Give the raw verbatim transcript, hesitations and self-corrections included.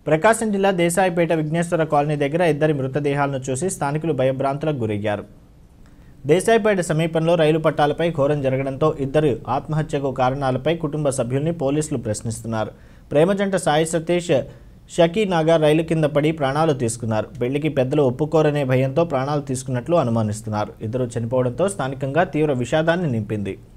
ప్రకాశం జిల్లా దేశాయిపేట విఘ్నేశ్వర కాలనీ దగ్గర ఇద్దరి మృతదేహాలను చూసి స్థానికులు భయభ్రాంతులకు గురయ్యారు. దేశాయిపేట సమీపంలో రైలు పట్టాలపై ఘోరం జరగడంతో ఇద్దరు ఆత్మహత్యకు కారణాలపై కుటుంబ సభ్యుల్ని పోలీసులు ప్రశ్నిస్తున్నారు. ప్రేమజంట సాయి సతీష్ షకీనాగా రైలు కింద పడి ప్రాణాలు తీసుకున్నారు. పెళ్లికి పెద్దలు ఒప్పుకోరనే భయంతో ప్రాణాలు తీసుకున్నట్లు అనుమానిస్తున్నారు. ఇద్దరు చనిపోవడంతో స్థానికంగా తీవ్ర విషాదాన్ని నింపింది.